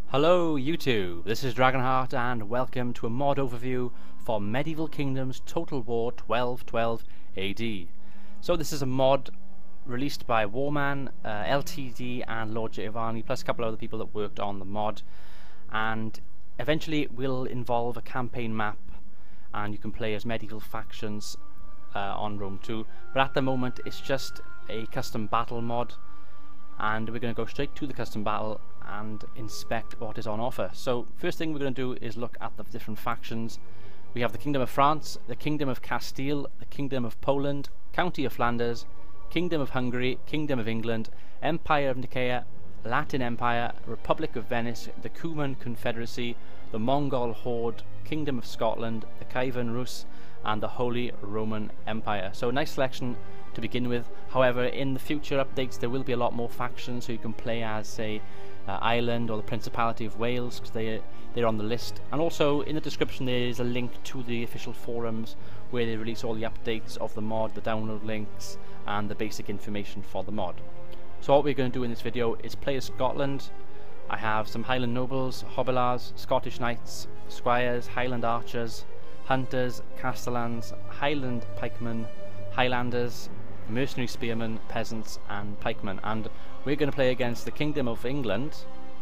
Hello YouTube, this is Dragonheart and welcome to a mod overview for Medieval Kingdoms Total War 1212 AD. So this is a mod released by Warman, LTD and Lord Giovanni, plus a couple of other people that worked on the mod, and eventually it will involve a campaign map and you can play as medieval factions on Rome 2, but at the moment it's just a custom battle mod, and we're going to go straight to the custom battle and inspect what is on offer. So first thing we're going to do is look at the different factions. We have the Kingdom of France, the Kingdom of Castile, the Kingdom of Poland, County of Flanders, Kingdom of Hungary, Kingdom of England, Empire of Nicaea, Latin Empire, Republic of Venice, the Cuman Confederacy, the Mongol Horde, Kingdom of Scotland, the Kievan Rus, and the Holy Roman Empire. So a nice selection to begin with. However, in the future updates there will be a lot more factions, so you can play as, say, Ireland or the Principality of Wales, because they're on the list. And also in the description there is a link to the official forums where they release all the updates of the mod, the download links and the basic information for the mod. So what we're going to do in this video is play as Scotland. I have some Highland nobles, Hobilars, Scottish knights, squires, Highland archers, hunters, castellans, Highland pikemen, Highlanders, mercenary spearmen, peasants and pikemen. And we're going to play against the Kingdom of England,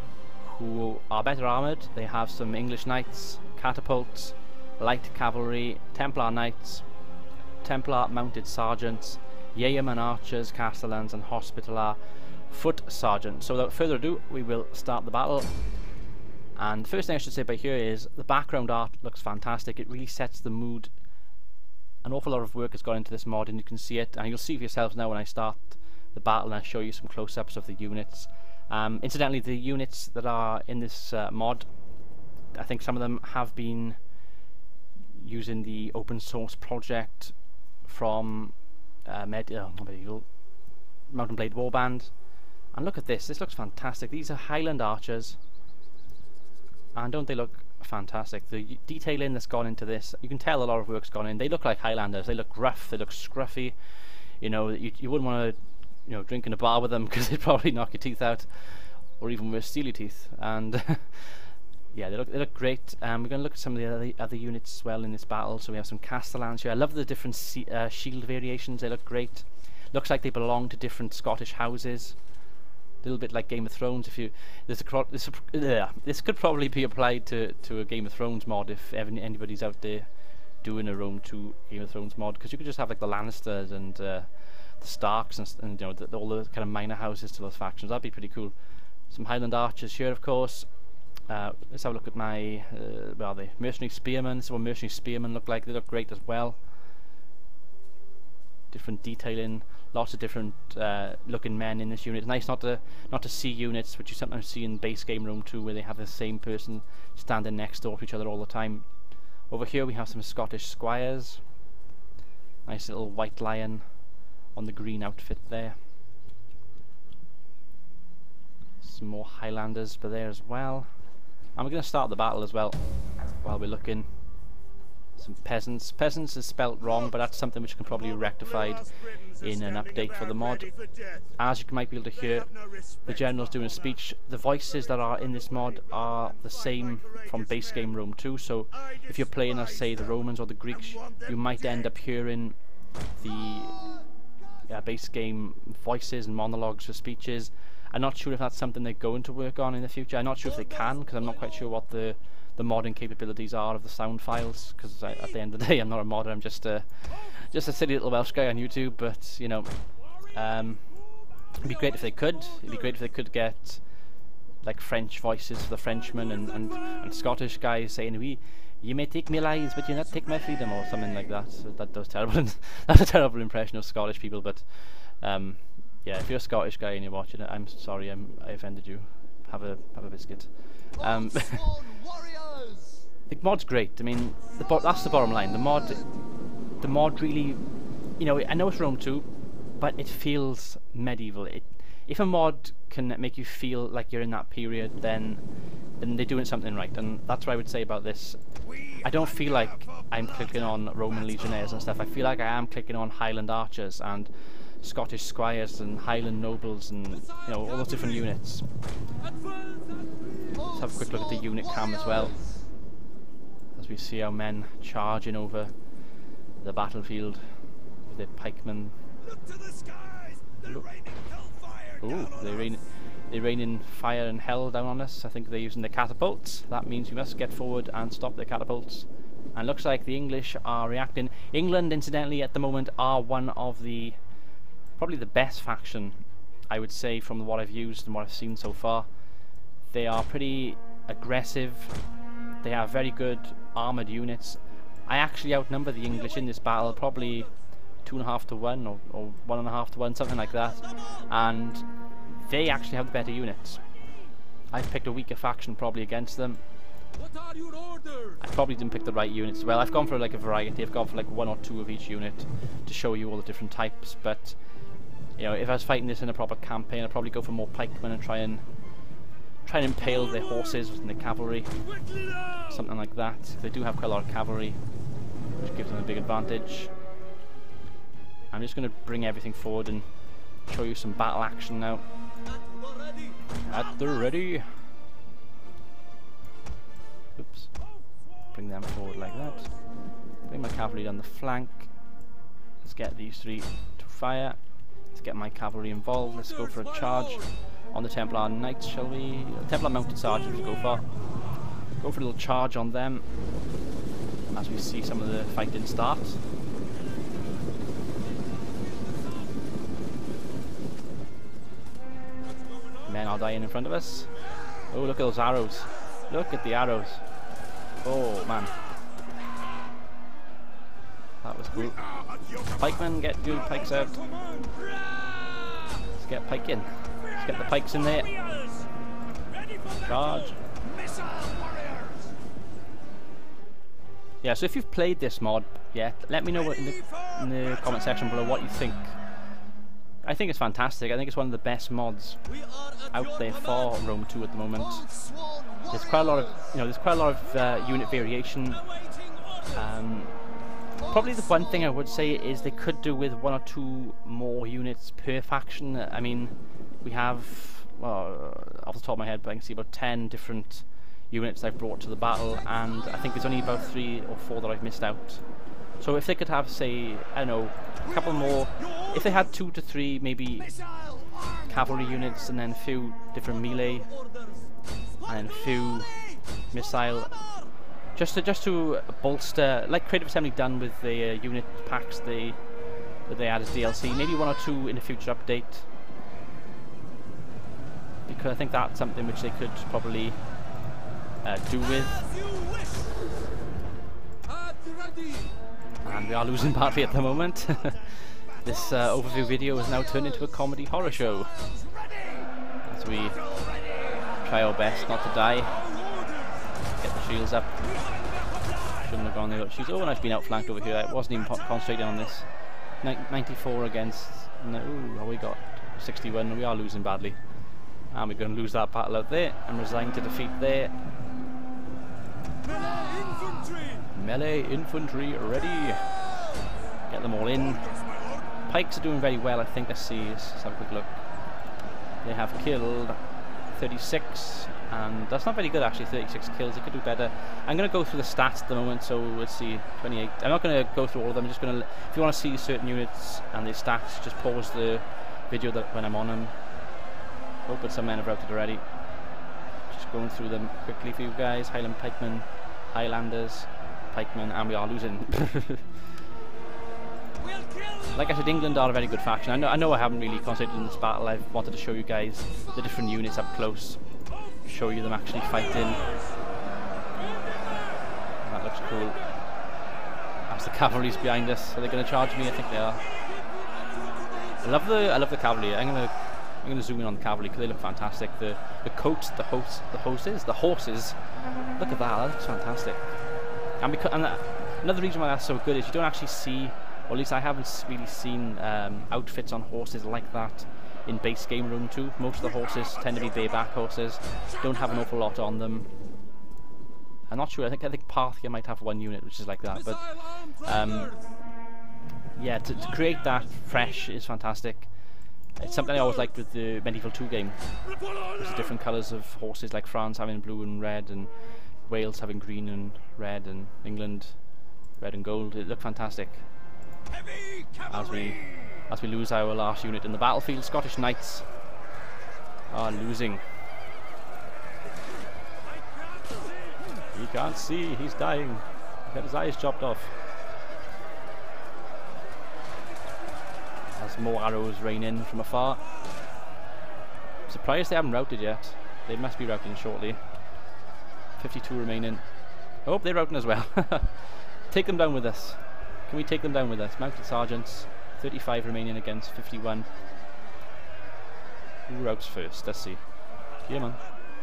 who are better armoured. They have some English knights, catapults, light cavalry, Templar knights, Templar mounted sergeants, yeoman archers, castellans and hospitaller foot sergeants. So without further ado, we will start the battle. And the first thing I should say about here is the background art looks fantastic. It really sets the mood. An awful lot of work has gone into this mod, and you can see it, and you'll see for yourselves now when I start the battle and I show you some close-ups of the units. Incidentally, the units that are in this mod, I think some of them have been using the open source project from Mountain Blade Warband. And look at this looks fantastic. These are Highland archers, and don't they look fantastic? The detailing that's gone into this, you can tell a lot of work's gone in. They look like Highlanders. They look gruff, they look scruffy. You know, you wouldn't want to drink in a bar with them because they'd probably knock your teeth out, or even worse, steal your teeth. And yeah, they look great. We're going to look at some of the other units as well in this battle. So we have some castellans here. I love the different shield variations. They look great. Looks like they belong to different Scottish houses. A little bit like Game of Thrones. If you this could probably be applied to a Game of Thrones mod if anybody's out there doing a Rome 2 Game of Thrones mod, because you could just have like the Lannisters and the Starks and all the kind of minor houses to those factions. That'd be pretty cool. Some Highland archers here, of course. Let's have a look at my the mercenary spearmen. This is what mercenary spearmen look like. They look great as well. Different detailing, lots of different looking men in this unit. It's nice not to see units which you sometimes see in base game Rome 2 where they have the same person standing next door to each other all the time. Over here we have some Scottish squires. Nice little white lion on the green outfit there. Some more Highlanders by there as well. And we're going to start the battle as well while we're looking. Some peasants. Peasants is spelt wrong, but that's something which can probably be rectified in an update for the mod. As you might be able to hear, the general's doing a speech. The voices that are in this mod are the same from base game Rome 2, so if you're playing as, say, the Romans or the Greeks, you might end up hearing the base game voices and monologues for speeches. I'm not sure if that's something they're going to work on in the future. I'm not sure if they can, because I'm not quite sure what the modding capabilities are of the sound files, because at the end of the day I'm not a modder, I'm just a silly little Welsh guy on YouTube. But you know, it'd be great if they could. It'd be great if they could get like French voices for the Frenchmen and Scottish guys saying, "We, you may take my lives, but you not take my freedom," or something like that. So that does terrible. That's a terrible impression of Scottish people. But yeah, if you're a Scottish guy and you're watching it, I'm sorry, I offended you. Have a biscuit. The mod's great. I mean, that's the bottom line. The mod really, you know, I know it's Rome 2, but it feels medieval. If a mod can make you feel like you're in that period, then they're doing something right. And that's what I would say about this. I don't feel like I'm clicking on Roman legionnaires and stuff. I feel like I am clicking on Highland archers and Scottish squires and Highland nobles and, you know, all those different units. Let's have a quick look at the unit cam as well, as we see our men charging over the battlefield with their pikemen. Look to the skies! They're raining hellfire down on us. They're raining fire and hell down on us. I think they're using the catapults. That means we must get forward and stop the catapults. And looks like the English are reacting. England, incidentally, at the moment are one of the, probably the best faction, I would say, from what I've used and what I've seen so far. They are pretty aggressive. They have very good armoured units. I actually outnumber the English in this battle, probably 2.5 to 1 or 1.5 to 1, something like that. And they actually have the better units. I've picked a weaker faction probably against them. What are your orders? I probably didn't pick the right units as well. I've gone for like a variety. I've gone for like 1 or 2 of each unit to show you all the different types. But you know, if I was fighting this in a proper campaign, I'd probably go for more pikemen and try and impale their horses and the cavalry, something like that. They do have quite a lot of cavalry, which gives them a big advantage. I'm just going to bring everything forward and show you some battle action now. At the ready. Oops. Bring them forward like that. Bring my cavalry down the flank. Let's get these 3 to fire. Let's get my cavalry involved. Let's go for a charge on the Templar Knights, shall we? Templar Mounted Sergeants go for. Go for a little charge on them as we see some of the fighting start. Men are dying in front of us. Oh, look at those arrows. Look at the arrows. Oh, man. That was cool. Pikemen, get your pikes out. Let's get pike in. Let's get the pikes in there. Charge. Yeah, so if you've played this mod yet, let me know in the comment section below what you think. I think it's fantastic. I think it's one of the best mods out there for Rome 2 at the moment. There's quite a lot of, unit variation. Probably the one thing I would say is they could do with 1 or 2 more units per faction. I mean, we have, well, off the top of my head, but I can see about 10 different units I've brought to the battle, and I think there's only about 3 or 4 that I've missed out. So if they could have, say, I don't know, a couple more, if they had 2 to 3 maybe cavalry units, and then a few different melee, and a few missile, just to bolster, like Creative Assembly done with the unit packs that they add as DLC, maybe 1 or 2 in a future update, because I think that's something which they could probably do with. And we are losing badly at the moment. This overview video has now turned into a comedy horror show, as we try our best not to die. Get the shields up. Shouldn't have gone there. Got shields. Oh, and I've been outflanked over here. I wasn't even concentrating on this. 94 against. No, oh, we got 61. We are losing badly, and we're going to lose that battle out there and resign to defeat there. Melee infantry ready. Get them all in. Pikes are doing very well, I think. Let's have a quick look. They have killed 36, and that's not very good actually. 36 kills. They could do better. I'm going to go through the stats at the moment, so let's see. 28. I'm not going to go through all of them. I'm just going to, if you want to see certain units and their stats, just pause the video when I'm on them. Oh, but some men have routed already. Just going through them quickly for you guys. Highland pikemen, Highlanders, pikemen, and we are losing. Like I said, England are a very good faction. I know I haven't really concentrated in this battle. I've wanted to show you guys the different units up close, show you them actually fighting. That looks cool. As the cavalry's behind us, are they going to charge me? I think they are. I love the cavalry. I'm gonna zoom in on the cavalry because they look fantastic. The coats, the horses. Look at that. That looks fantastic. And another reason why that's so good is you don't actually see, or at least I haven't really seen outfits on horses like that in base game Rome 2. Most of the horses tend to be bareback horses. Don't have an awful lot on them. I'm not sure. I think Parthia might have 1 unit which is like that, but yeah, to create that fresh is fantastic. It's something I always liked with the Medieval 2 game. There's different colours of horses, like France having blue and red, and Wales having green and red, and England red and gold. It looked fantastic. Heavy cavalry. As we lose our last unit in the battlefield, Scottish Knights are losing. He can't see, he's dying. He got his eyes chopped off. As more arrows rain in from afar. Surprised they haven't routed yet. They must be routing shortly. 52 remaining. I hope they're routing as well. Take them down with us. Can we take them down with us? Mounted sergeants. 35 remaining against 51. Who routes first? Let's see. Yeah, man.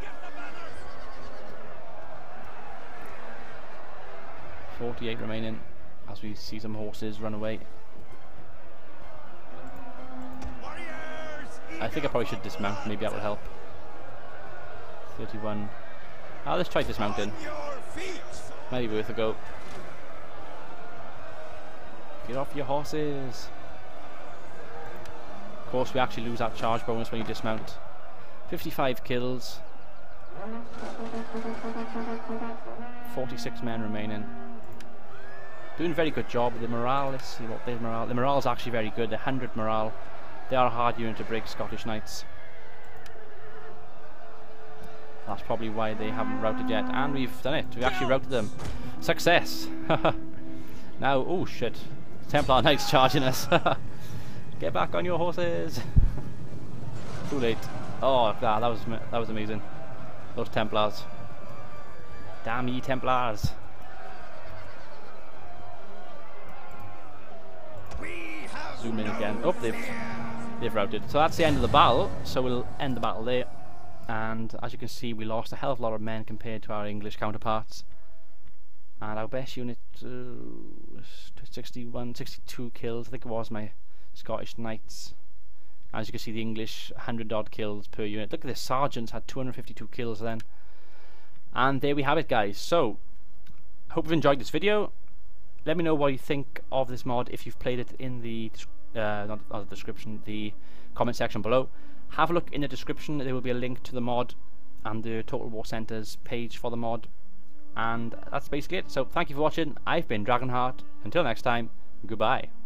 48 remaining as we see some horses run away. I think I probably should dismount, maybe that will help. 31. Let's try dismounting. Might be worth a go. Get off your horses. Of course, we actually lose that charge bonus when you dismount. 55 kills. 46 men remaining. Doing a very good job with the morale. Let's see what their morale. The morale is actually very good. 100 morale. They are a hard unit to break, Scottish Knights. That's probably why they haven't routed yet. And we've done it. We've actually routed them. Success! Now, oh shit. Templar Knights charging us. Get back on your horses. Too late. Oh, that was amazing. Those Templars. Damn ye Templars. Zoom in again. Oh, they've routed. So that's the end of the battle. So we'll end the battle there. And as you can see, we lost a hell of a lot of men compared to our English counterparts. And our best unit, 62 kills. I think it was my Scottish Knights. As you can see, the English 100 odd kills per unit. Look at this, sergeants had 252 kills then. And there we have it, guys. So hope you've enjoyed this video. Let me know what you think of this mod if you've played it in the not the description, the comment section below. Have a look in the description. There will be a link to the mod and the Total War Centre's page for the mod. And that's basically it. So thank you for watching. I've been Dragonheart. Until next time, goodbye.